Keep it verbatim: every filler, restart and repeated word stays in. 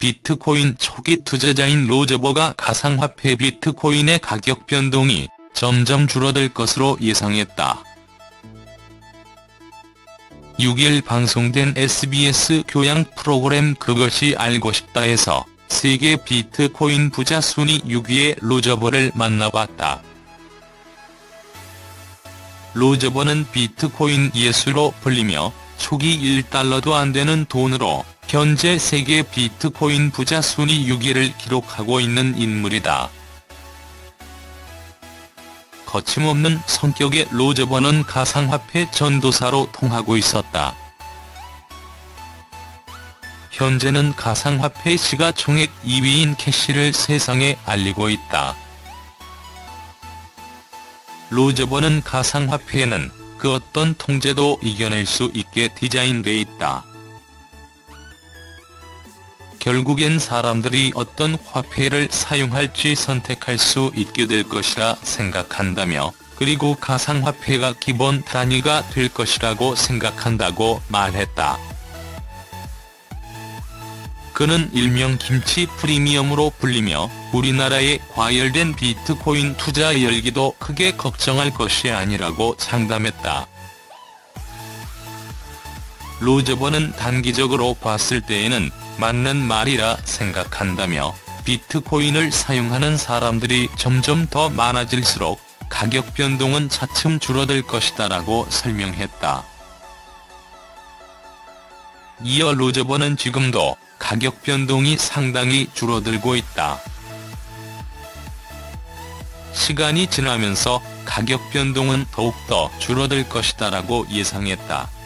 비트코인 초기 투자자인 로저버가 가상화폐 비트코인의 가격 변동이 점점 줄어들 것으로 예상했다. 육 일 방송된 에스비에스 교양 프로그램 그것이 알고 싶다에서 세계 비트코인 부자 순위 육 위의 로저버를 만나봤다. 로저버는 비트코인 예수로 불리며 초기 일 달러도 안 되는 돈으로 현재 세계 비트코인 부자 순위 육 위를 기록하고 있는 인물이다. 거침없는 성격의 로저버는 가상화폐 전도사로 통하고 있었다. 현재는 가상화폐 시가총액 이 위인 캐시를 세상에 알리고 있다. 로저버는 가상화폐에는 그 어떤 통제도 이겨낼 수 있게 디자인돼 있다. 결국엔 사람들이 어떤 화폐를 사용할지 선택할 수 있게 될 것이라 생각한다며, 그리고 가상화폐가 기본 단위가 될 것이라고 생각한다고 말했다. 그는 일명 김치 프리미엄으로 불리며 우리나라에 과열된 비트코인 투자 열기도 크게 걱정할 것이 아니라고 장담했다. 로저버는 단기적으로 봤을 때에는 맞는 말이라 생각한다며, 비트코인을 사용하는 사람들이 점점 더 많아질수록 가격 변동은 차츰 줄어들 것이다라고 설명했다. 이어 로저버는 지금도 가격 변동이 상당히 줄어들고 있다. 시간이 지나면서 가격 변동은 더욱더 줄어들 것이다라고 예상했다.